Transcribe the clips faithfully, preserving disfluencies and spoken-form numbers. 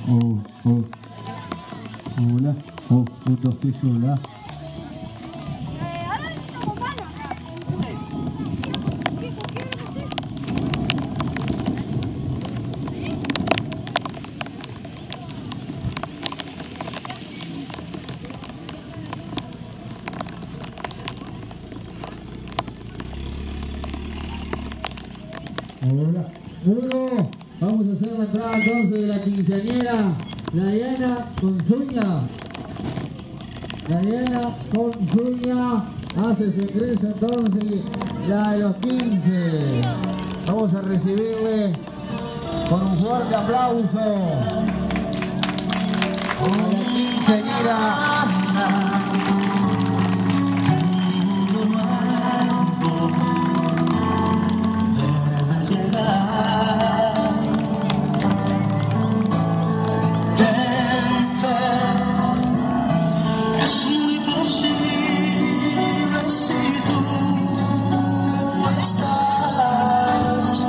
Oh, oh. Hola. Oh, un, dos, tres, hola. Hola. Uno. Vamos a hacer la entrada entonces de la quinceañera. La Diana con Zuña. La Diana con Zuña. Hace su ingreso entonces la de los quince. Vamos a recibirle con un fuerte aplauso a la quinceañera. Es muy posible si tú estás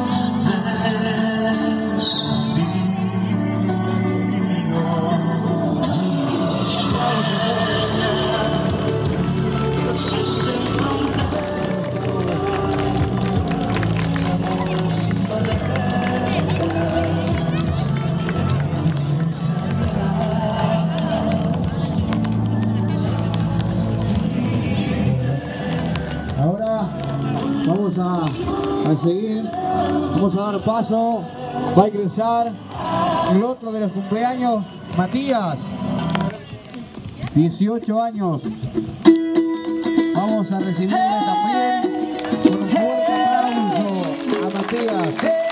Ahora vamos a, a seguir, vamos a dar paso, va a ingresar el otro de los cumpleaños, Matías, dieciocho años. Vamos a recibirle también con un fuerte aplauso a Matías.